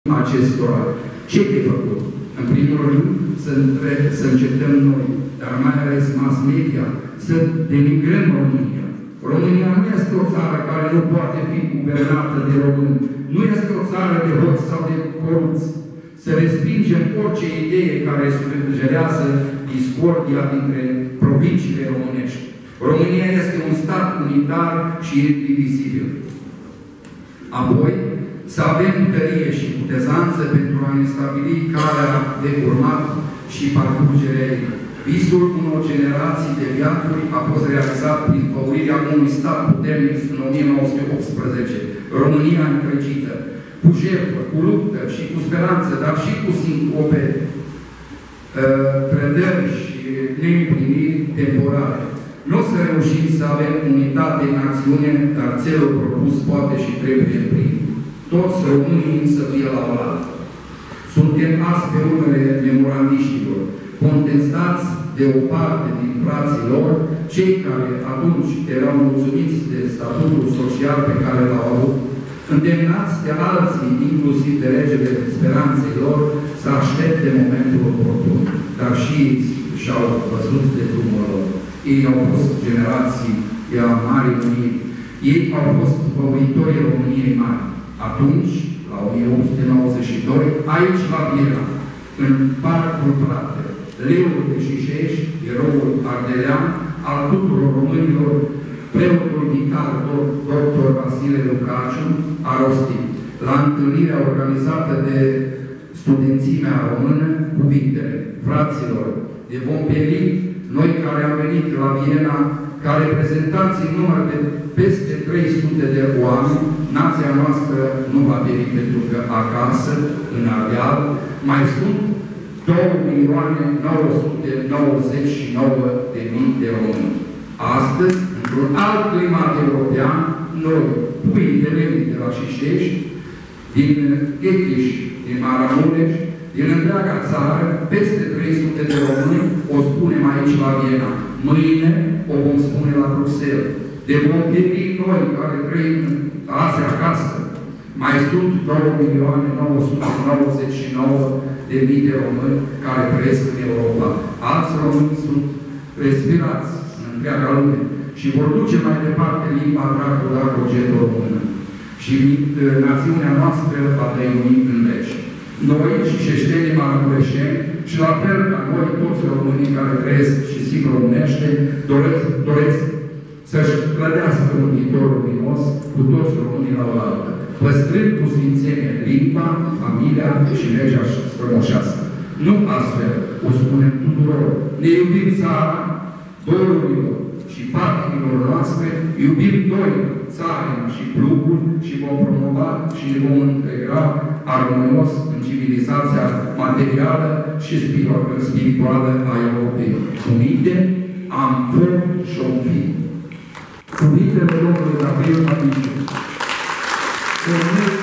acestora. Ce de făcut? În primul rând, să încetăm noi, dar mai ales mass media, să denigrăm România. România nu este o țară care nu poate fi guvernată de români. Nu este o țară de hoți sau de corupți. Să respingem orice idee care sugerează discordia dintre provinciile românești. România este un stat unitar și indivizibil. Apoi, să avem tărie și cutezanță pentru a ne stabili calea de urmat și parcurgerea ei. Visul unor generații de viacuri a fost realizat prin făurirea unui stat puternic în 1918. România întregită, cu jertfă, cu luptă și cu speranță, dar și cu sincope, trădări și neîmpliniri temporare. Nu o să reușim să avem unitate în acțiune, dar țelul propus poate și trebuie împlinit. Toți românii să fie la oaltă. Suntem azi pe urmele memorandiștilor, contestați de o parte din frații lor, cei care atunci erau mulțumiți de statutul social pe care l-au avut, îndemnați de alții, inclusiv de regele speranței lor, să aștepte momentul oportun. Dar și ei și-au văzut de drumul lor. Ei au fost generații de la mari unii. Ei au fost făuritorii României mari. Atunci, la 1892, aici la Viena, în Parcul Plate, Leul de Șișeș, eroul ardelean al tuturor românilor, preotul vicar dr. Vasile Lucaciu a rostit la întâlnirea organizată de studențimea română cuvintele: fraților, de vom pieri, noi care am venit la Viena, ca reprezentanți în număr de peste 300 de oameni, nația noastră nu va pieri, pentru că acasă, în Ardeal, mai sunt 2.999.000 de români. Astăzi, într-un alt climat european, noi, puii de lemn de la Șiștești, din Etiș, din Maramureș, din întreaga țară, peste 300 de români, o spunem aici la Viena. Mâine o vom spune la Bruxelles. De vom pieri noi, care trăim azi acasă. Mai sunt 2.999.000 de români care trăiesc în Europa. Alți români sunt respirați în întreaga lume și vor duce mai departe limba dracu-dragogetă română. Și națiunea noastră va trăi în veci. Noi și șeștenii maramureșeni și la fel ca noi, toți românii care trăiesc și simt românește, doresc să-și clădească un viitor luminos cu toți românii la oaltă, păstrând cu sfințenie limba, familia și legea strămoșească. Nu astfel, o spunem tuturor, ne iubim țara, dolurilor și patimilor noastre, iubim doi, țarina și plugul, și vom promova și ne vom integra armonios în civilizația materială și spirituală a Europei. Unite, am foc și om fi. Cuvintele Domnului Gabriel Maticiu.